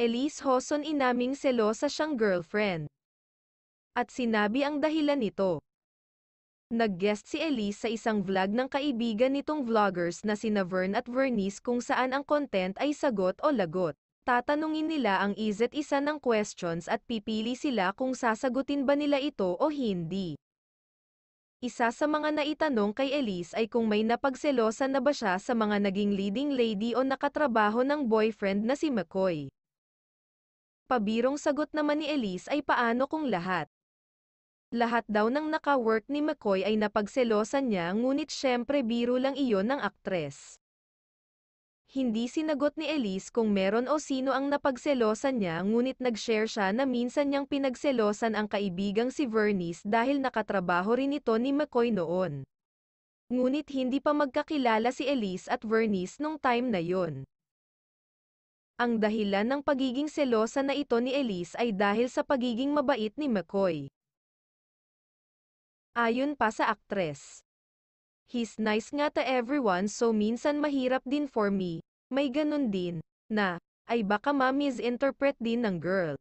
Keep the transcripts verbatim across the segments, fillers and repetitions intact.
ELISSE Joson inaming selosa siyang girlfriend. At sinabi ang dahilan nito. Nag-guest si ELISSE sa isang vlog ng kaibigan nitong vloggers na sina Vern at Vernice kung saan ang content ay sagot o lagot. Tatanungin nila ang isa't isa ng questions at pipili sila kung sasagutin ba nila ito o hindi. Isa sa mga naitanong kay ELISSE ay kung may napagselosa na ba siya sa mga naging leading lady o nakatrabaho ng boyfriend na si McCoy. Pabirong sagot naman ni ELISSE ay paano kung lahat. Lahat daw ng naka-work ni McCoy ay napagselosan niya ngunit syempre biro lang iyon ng aktres. Hindi sinagot ni ELISSE kung meron o sino ang napagselosan niya ngunit nag-share siya na minsan niyang pinagselosan ang kaibigang si Vernice dahil nakatrabaho rin ito ni McCoy noon. Ngunit hindi pa magkakilala si ELISSE at Vernice nung time na yon. Ang dahilan ng pagiging selosa na ito ni ELISSE ay dahil sa pagiging mabait ni McCoy. Ayon pa sa aktres. He's nice nga to everyone so minsan mahirap din for me, may ganun din, na, ay baka ma-misinterpret din ng girl.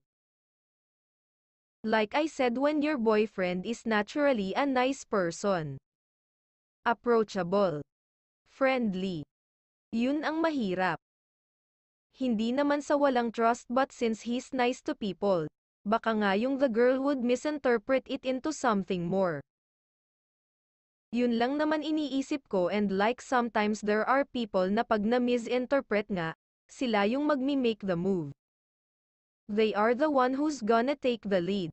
Like I said when your boyfriend is naturally a nice person. Approachable. Friendly. Yun ang mahirap. Hindi naman sa walang trust but since he's nice to people, baka nga yung the girl would misinterpret it into something more. Yun lang naman iniisip ko and like sometimes there are people na pag na-misinterpret nga, sila yung magmi-make the move. They are the one who's gonna take the lead.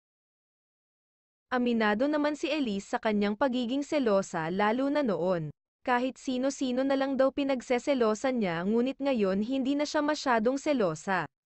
Aminado naman si ELISSE sa kanyang pagiging selosa lalo na noon. Kahit sino-sino na lang daw pinagseselosan niya ngunit ngayon hindi na siya masyadong selosa.